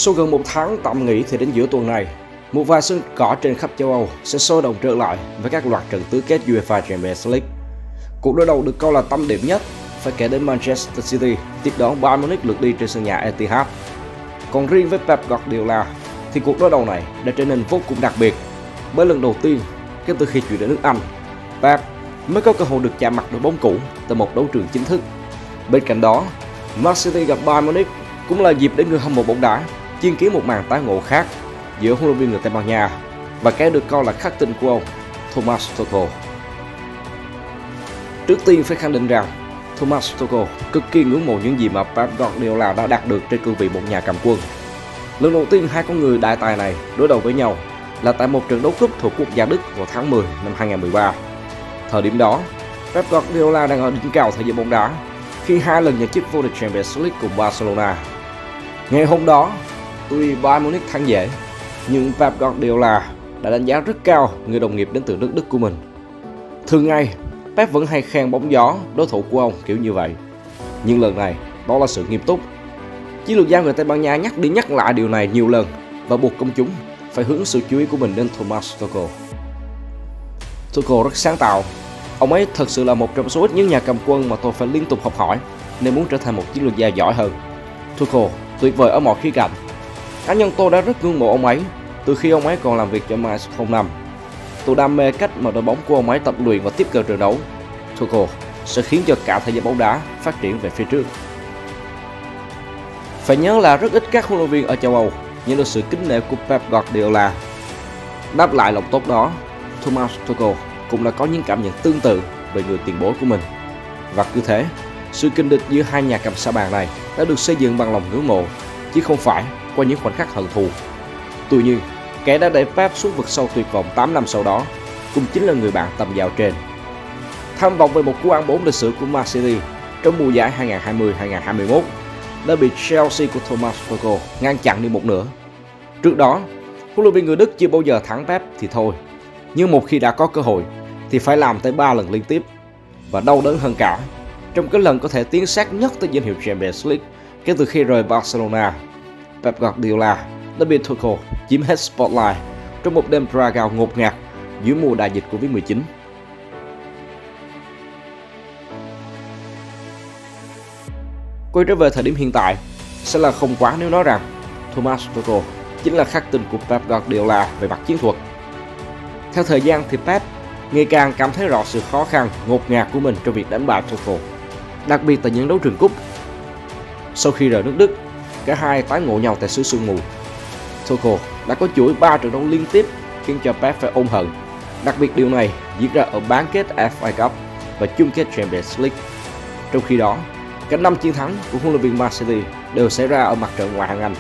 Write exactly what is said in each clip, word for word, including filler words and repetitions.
Sau gần một tháng tạm nghỉ thì đến giữa tuần này, một vài sân cỏ trên khắp châu Âu sẽ sôi động trở lại với các loạt trận tứ kết UEFA Champions League. Cuộc đối đầu được coi là tâm điểm nhất phải kể đến Manchester City tiếp đón Bayern Munich lượt đi trên sân nhà Etihad. Còn riêng với Pep Guardiola thì cuộc đối đầu này đã trở nên vô cùng đặc biệt, bởi lần đầu tiên kể từ khi chuyển đến nước Anh, Pep mới có cơ hội được chạm mặt đội bóng cũ tại một đấu trường chính thức. Bên cạnh đó, Man City gặp Bayern Munich cũng là dịp để người hâm mộ bóng đá chứng kiến một màn tái ngộ khác giữa huấn luyện viên người Tây Ban Nha và cái được coi là khắc tinh của ông, Thomas Tuchel. Trước tiên phải khẳng định rằng Thomas Tuchel cực kỳ ngưỡng mộ những gì mà Pep Guardiola đã đạt được trên cương vị một nhà cầm quân. Lần đầu tiên hai con người đại tài này đối đầu với nhau là tại một trận đấu cúp thuộc quốc gia Đức vào tháng mười năm hai nghìn không trăm mười ba. Thời điểm đó, Pep Guardiola đang ở đỉnh cao thế giới bóng đá khi hai lần nhận chức vô địch Champions League cùng Barcelona. Ngày hôm đó, tuy Bayern Munich thắng dễ, nhưng Pep Guardiola đã đánh giá rất cao người đồng nghiệp đến từ nước Đức của mình. Thường ngày, Pep vẫn hay khen bóng gió đối thủ của ông kiểu như vậy, nhưng lần này đó là sự nghiêm túc. Chiến lược gia người Tây Ban Nha nhắc đi nhắc lại điều này nhiều lần và buộc công chúng phải hướng sự chú ý của mình đến Thomas Tuchel. Tuchel rất sáng tạo. Ông ấy thật sự là một trong số ít những nhà cầm quân mà tôi phải liên tục học hỏi nếu muốn trở thành một chiến lược gia giỏi hơn. Tuchel tuyệt vời ở mọi khía cạnh. Cá nhân tôi đã rất ngưỡng mộ ông ấy từ khi ông ấy còn làm việc cho Mainz không năm. Tôi đam mê cách mà đội bóng của ông ấy tập luyện và tiếp cận trận đấu. Tuchel sẽ khiến cho cả thế giới bóng đá phát triển về phía trước. Phải nhớ là rất ít các huấn luyện viên ở châu Âu nhận được sự kính nể của Pep Guardiola. Đáp lại lòng tốt đó, Thomas Tuchel cũng đã có những cảm nhận tương tự về người tiền bối của mình. Và cứ thế, sự kinh địch giữa hai nhà cầm sa bàn này đã được xây dựng bằng lòng ngưỡng mộ, chứ không phải qua những khoảnh khắc hận thù. Tuy nhiên, kẻ đã đẩy Pep xuống vực sâu tuyệt vọng tám năm sau đó cũng chính là người bạn tầm giao trên. Tham vọng về một cú ăn bốn lịch sử của Man City trong mùa giải hai nghìn không trăm hai mươi hai nghìn không trăm hai mươi mốt đã bị Chelsea của Thomas Tuchel ngăn chặn đi một nửa. Trước đó, huấn luyện viên người Đức chưa bao giờ thắng Pep thì thôi, nhưng một khi đã có cơ hội thì phải làm tới ba lần liên tiếp. Và đau đớn hơn cả, trong cái lần có thể tiến sát nhất tới danh hiệu Champions League kể từ khi rời Barcelona, Pep Guardiola đã bị Tuchel chiếm hết spotlight trong một đêm Praga ngột ngạt giữa mùa đại dịch Covid mười chín. Quay trở về thời điểm hiện tại, sẽ là không quá nếu nói rằng Thomas Tuchel chính là khắc tinh của Pep Guardiola về mặt chiến thuật. Theo thời gian thì Pep ngày càng cảm thấy rõ sự khó khăn, ngột ngạt của mình trong việc đánh bại Tuchel, đặc biệt tại những đấu trường cúp. Sau khi rời nước Đức, cả hai tái ngộ nhau tại xứ sương mù. Tuchel đã có chuỗi ba trận đấu liên tiếp khiến cho Pep phải ôm hận. Đặc biệt điều này diễn ra ở bán kết ép a Cup và chung kết Champions League. Trong khi đó, cả năm chiến thắng của huấn luyện viên Man City đều xảy ra ở mặt trận ngoại hạng Anh.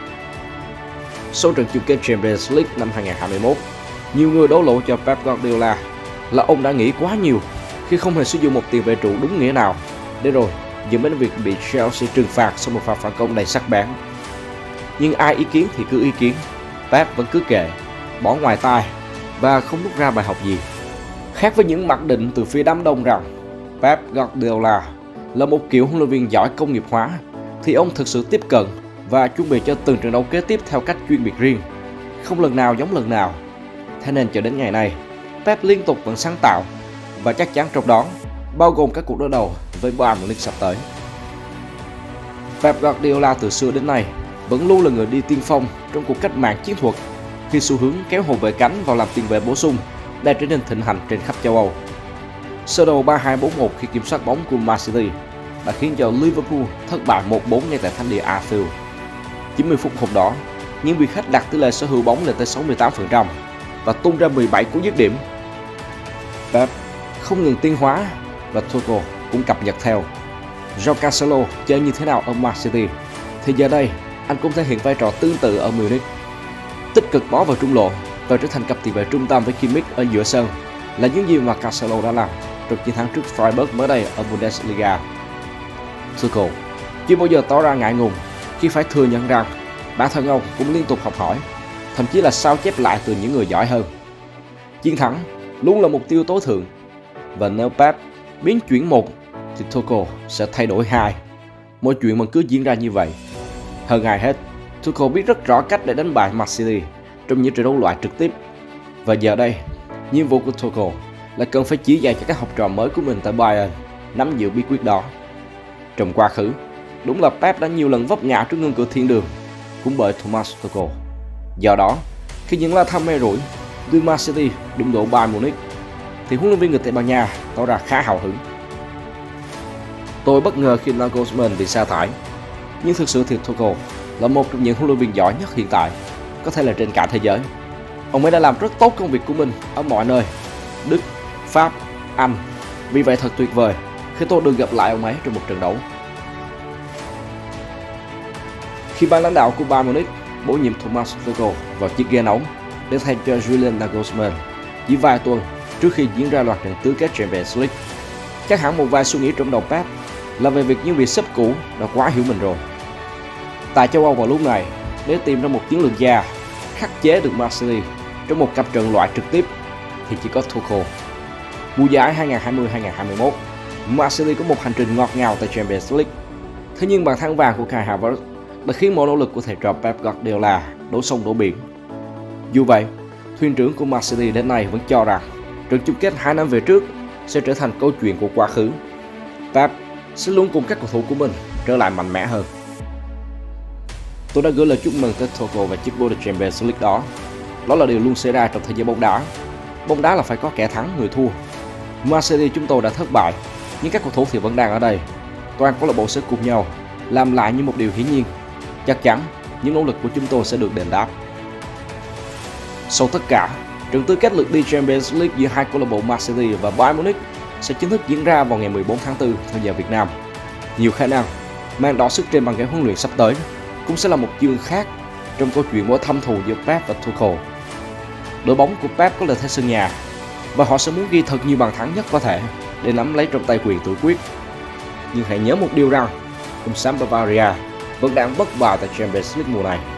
Sau trận chung kết Champions League năm hai nghìn không trăm hai mươi mốt, nhiều người đổ lỗi cho Pep Guardiola là ông đã nghĩ quá nhiều khi không hề sử dụng một tiền vệ trụ đúng nghĩa nào, để rồi dẫn đến việc bị Chelsea trừng phạt sau một pha phản công đầy sắc bén. Nhưng ai ý kiến thì cứ ý kiến, Pep vẫn cứ kệ, bỏ ngoài tai và không rút ra bài học gì. Khác với những mặc định từ phía đám đông rằng Pep Guardiola là một kiểu huấn luyện viên giỏi công nghiệp hóa, thì ông thực sự tiếp cận và chuẩn bị cho từng trận đấu kế tiếp theo cách chuyên biệt riêng, không lần nào giống lần nào. Thế nên cho đến ngày nay, Pep liên tục vẫn sáng tạo, và chắc chắn trong đó bao gồm các cuộc đối đầu với Bayern Munich sắp tới. Pep Guardiola từ xưa đến nay vẫn luôn là người đi tiên phong trong cuộc cách mạng chiến thuật, khi xu hướng kéo hậu vệ cánh vào làm tiền vệ bổ sung đã trở nên thịnh hành trên khắp châu Âu. Sơ đồ ba hai bốn một khi kiểm soát bóng của Man City đã khiến cho Liverpool thất bại một bốn ngay tại thánh địa Anfield. chín mươi phút hôm đó, những vị khách đặt tỷ lệ sở hữu bóng lên tới sáu mươi tám phần trăm và tung ra mười bảy cú dứt điểm. Pep không ngừng tiến hóa và Tuchel cũng cập nhật theo. Joao Cancelo chơi như thế nào ở Man City thì giờ đây anh cũng thể hiện vai trò tương tự ở Munich. Tích cực bó vào trung lộ và trở thành cặp tiền vệ trung tâm với Kimmich ở giữa sân là những gì mà Cancelo đã làm trong chiến thắng trước Freiburg mới đây ở Bundesliga. Tuchel chưa bao giờ tỏ ra ngại ngùng khi phải thừa nhận rằng bản thân ông cũng liên tục học hỏi, thậm chí là sao chép lại từ những người giỏi hơn. Chiến thắng luôn là mục tiêu tối thượng, và nếu Pep biến chuyển một thì Tuchel sẽ thay đổi hai. Mọi chuyện vẫn cứ diễn ra như vậy. Hơn ai hết, Tuchel biết rất rõ cách để đánh bại Man City trong những trận đấu loại trực tiếp. Và giờ đây, nhiệm vụ của Tuchel là cần phải chỉ dạy cho các học trò mới của mình tại Bayern nắm giữ bí quyết đó. Trong quá khứ, đúng là Pep đã nhiều lần vấp ngã trước ngưỡng cửa thiên đường, cũng bởi Thomas Tuchel. Do đó, khi những la thăm may rủi đưa Man City đụng độ Bayern Munich, thì huấn luyện viên người Tây Ban Nha tỏ ra khá hào hứng. Tôi bất ngờ khi Nagelsmann bị sa thải, nhưng thực sự thì Tuchel là một trong những huấn luyện viên giỏi nhất hiện tại, có thể là trên cả thế giới. Ông ấy đã làm rất tốt công việc của mình ở mọi nơi, Đức, Pháp, Anh. Vì vậy thật tuyệt vời khi tôi được gặp lại ông ấy trong một trận đấu. Khi ban lãnh đạo của Bayern Munich bổ nhiệm Thomas Tuchel vào chiếc ghế nóng để thay cho Julian Nagelsmann chỉ vài tuần trước khi diễn ra loạt trận tứ kết Champions League, chắc hẳn một vài suy nghĩ trong đầu Pep là về việc những vị sếp cũ đã quá hiểu mình rồi. Tại châu Âu vào lúc này, nếu tìm ra một chiến lược gia khắc chế được Man City trong một cặp trận loại trực tiếp thì chỉ có Tuchel. Mùa giải hai nghìn không trăm hai mươi hai nghìn không trăm hai mươi mốt, Man City có một hành trình ngọt ngào tại Champions League. Thế nhưng bàn thắng vàng của Kai Havertz đã khiến mọi nỗ lực của thầy trò Pep Guardiola đổ sông đổ biển. Dù vậy, thuyền trưởng của Man City đến nay vẫn cho rằng trận chung kết hai năm về trước sẽ trở thành câu chuyện của quá khứ. Pep sẽ luôn cùng các cầu thủ của mình trở lại mạnh mẽ hơn. Tôi đã gửi lời chúc mừng tới Tuchel và chiếc vô địch Champions League đó. Đó là điều luôn xảy ra trong thế giới bóng đá. Bóng đá là phải có kẻ thắng, người thua. Man City chúng tôi đã thất bại, nhưng các cầu thủ thì vẫn đang ở đây. Toàn câu lạc bộ sẽ cùng nhau làm lại như một điều hiển nhiên. Chắc chắn những nỗ lực của chúng tôi sẽ được đền đáp. Sau tất cả, trận tứ kết lượt đi Champions League giữa hai câu lạc bộ Man City và Bayern Munich sẽ chính thức diễn ra vào ngày mười bốn tháng tư theo giờ Việt Nam. Nhiều khả năng màn đỏ sức trên băng ghế huấn luyện sắp tới cũng sẽ là một chương khác trong câu chuyện mối thâm thù giữa Pep và Tuchel. Đội bóng của Pep có lợi thế sân nhà và họ sẽ muốn ghi thật nhiều bàn thắng nhất có thể để nắm lấy trong tay quyền tự quyết. Nhưng hãy nhớ một điều rằng, ông Sam Bavaria vẫn đang bất bại tại Champions League mùa này.